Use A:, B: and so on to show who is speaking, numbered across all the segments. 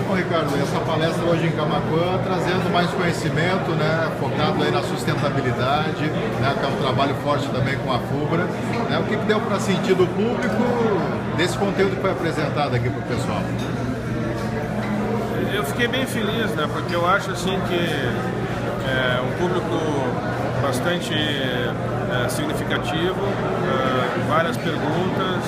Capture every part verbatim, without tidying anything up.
A: Bom, Ricardo, essa palestra hoje em Camaquã trazendo mais conhecimento, né, focado aí na sustentabilidade, né, que é um trabalho forte também com a FUBRA. Né, o que, que deu para sentir do público desse conteúdo que foi apresentado aqui para o pessoal?
B: Eu fiquei bem feliz, né, porque eu acho assim que é um público bastante é, significativo, é, várias perguntas,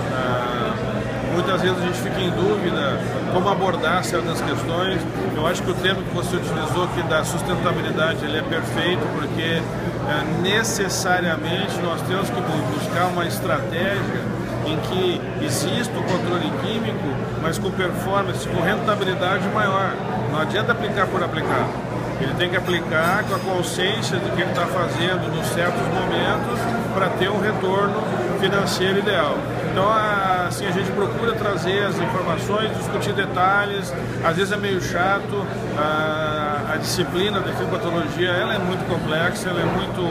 B: é, muitas vezes a gente fica em dúvida como abordar certas questões. Eu acho que o termo que você utilizou aqui da sustentabilidade ele é perfeito, porque é, necessariamente nós temos que buscar uma estratégia em que existe o controle químico, mas com performance, com rentabilidade maior. Não adianta aplicar por aplicar. Ele tem que aplicar com a consciência do que ele está fazendo nos certos momentos para ter um retorno financeiro ideal. Então, assim, a gente procura trazer as informações, discutir detalhes, às vezes é meio chato, a, a disciplina da fitopatologia ela é muito complexa, ela é muito,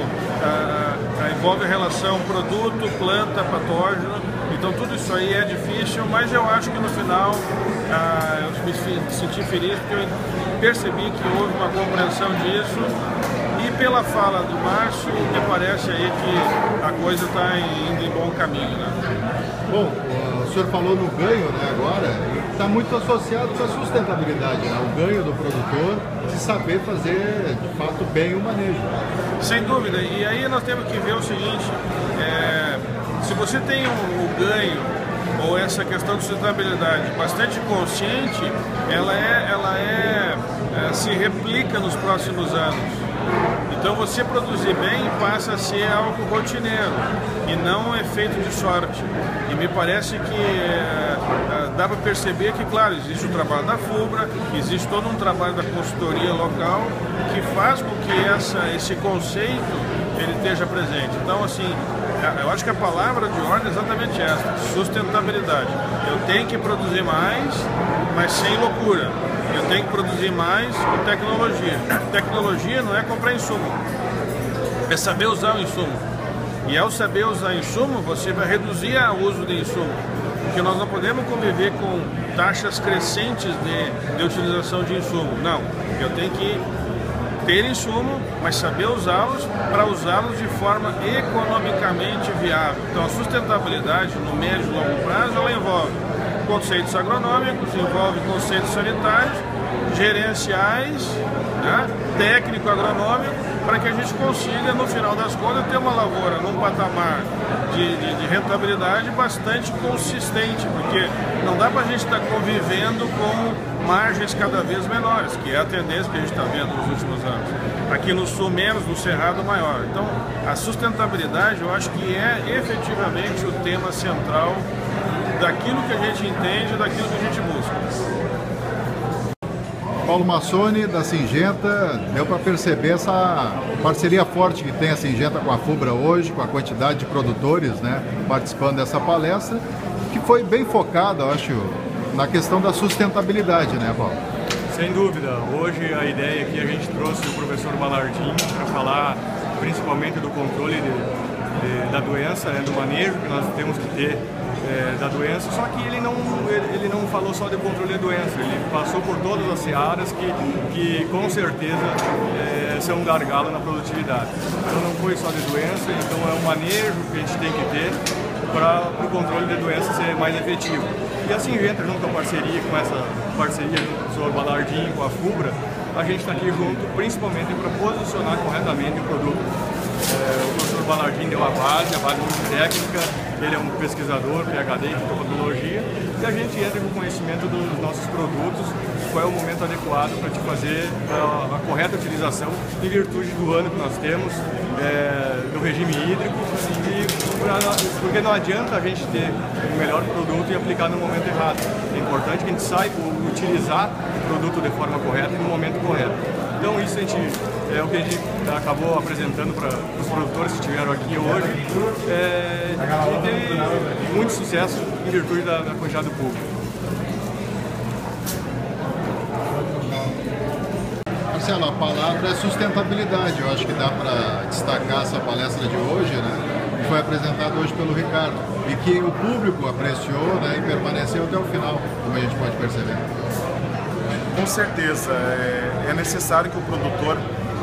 B: a, a, envolve a relação produto, planta, patógeno, então tudo isso aí é difícil, mas eu acho que no final a, eu me senti feliz porque eu percebi que houve uma compreensão disso. E pela fala do Márcio, me parece aí que a coisa está indo em bom caminho, né?
A: Bom, o senhor falou no ganho, né, agora, e está muito associado com a sustentabilidade, né? O ganho do produtor de saber fazer, de fato, bem o manejo.
B: Sem dúvida, e aí nós temos que ver o seguinte, é, se você tem o, o ganho, ou essa questão de sustentabilidade bastante consciente, ela, é, ela é, é, se replica nos próximos anos. Então você produzir bem passa a ser algo rotineiro e não um efeito de sorte. E me parece que é, dá para perceber que, claro, existe o trabalho da FUBRA, existe todo um trabalho da consultoria local que faz com que essa, esse conceito ele esteja presente. Então, assim, eu acho que a palavra de ordem é exatamente essa, sustentabilidade. Eu tenho que produzir mais, mas sem loucura. Eu tenho que produzir mais com tecnologia. Tecnologia não é comprar insumo, é saber usar o insumo. E ao saber usar o insumo, você vai reduzir o uso de insumo. Porque nós não podemos conviver com taxas crescentes de, de utilização de insumo. Não, eu tenho que ter insumo, mas saber usá-los para usá-los de forma economicamente viável. Então a sustentabilidade no médio e longo prazo ela envolve conceitos agronômicos, envolve conceitos sanitários, gerenciais, né, técnico-agronômico, para que a gente consiga, no final das contas, ter uma lavoura num patamar de, de, de rentabilidade bastante consistente, porque não dá para a gente estar tá convivendo com margens cada vez menores, que é a tendência que a gente está vendo nos últimos anos. Aqui no sul menos, no cerrado maior. Então, a sustentabilidade, eu acho que é efetivamente o tema central daquilo que a gente entende, daquilo que a gente busca.
A: Paulo Massoni, da Syngenta, deu para perceber essa parceria forte que tem a Syngenta com a FUBRA hoje, com a quantidade de produtores, né, participando dessa palestra, que foi bem focada, eu acho, na questão da sustentabilidade, né, Paulo?
C: Sem dúvida. Hoje a ideia aqui a gente trouxe o professor Balardim para falar principalmente do controle de, de, da doença, né, do manejo que nós temos que ter É, da doença, só que ele não, ele, ele não falou só de controle da doença, ele passou por todas as searas que, que com certeza é, são um gargalo na produtividade. Então não foi só de doença, então é um manejo que a gente tem que ter para o controle da doença ser mais efetivo. E a Syngenta, junto com a parceria, com essa parceria do professor Balardim com a FUBRA, a gente está aqui junto principalmente para posicionar corretamente o produto. É, o professor Balardim deu a base, a base muito técnica, ele é um pesquisador, P H D em fitopatologia, e a gente entra com o conhecimento dos nossos produtos, qual é o momento adequado para te fazer a, a correta utilização em virtude do ano que nós temos, é, do regime hídrico, e pra, porque não adianta a gente ter o melhor produto e aplicar no momento errado. É importante que a gente saiba utilizar o produto de forma correta e no momento correto. Então isso a gente, é o que a gente acabou apresentando para os produtores que estiveram aqui hoje, é, e teve muito sucesso em virtude da, da quantidade do público.
A: Marcelo, a palavra é sustentabilidade. Eu acho que dá para destacar essa palestra de hoje, né? Que foi apresentada hoje pelo Ricardo e que o público apreciou, né, e permaneceu até o final, como a gente pode perceber.
D: Com certeza, é, é necessário que o produtor,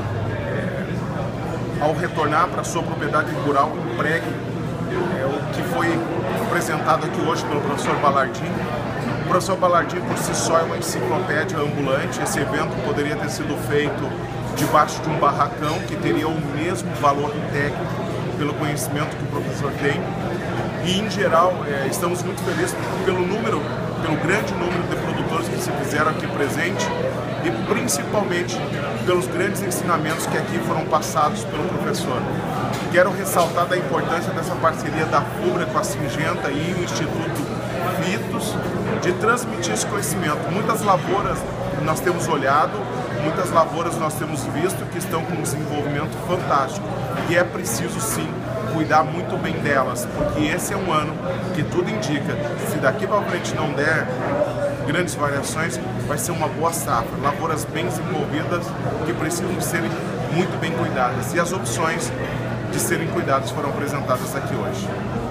D: é, ao retornar para a sua propriedade rural, empregue é, o que foi apresentado aqui hoje pelo professor Balardim. O professor Balardim, por si só, é uma enciclopédia ambulante. Esse evento poderia ter sido feito debaixo de um barracão, que teria o mesmo valor técnico, pelo conhecimento que o professor tem. E, em geral, é, estamos muito felizes pelo número, pelo grande número de produtores que se fizeram aqui presente e, principalmente, pelos grandes ensinamentos que aqui foram passados pelo professor. Quero ressaltar da importância dessa parceria da FUBRA com a Syngenta e o Instituto Fitos, de transmitir esse conhecimento. Muitas lavouras nós temos olhado, muitas lavouras nós temos visto que estão com um desenvolvimento fantástico e é preciso sim cuidar muito bem delas, porque esse é um ano que tudo indica, se daqui para frente não der grandes variações, vai ser uma boa safra, lavouras bem desenvolvidas que precisam ser muito bem cuidadas, e as opções de serem cuidadas foram apresentadas aqui hoje.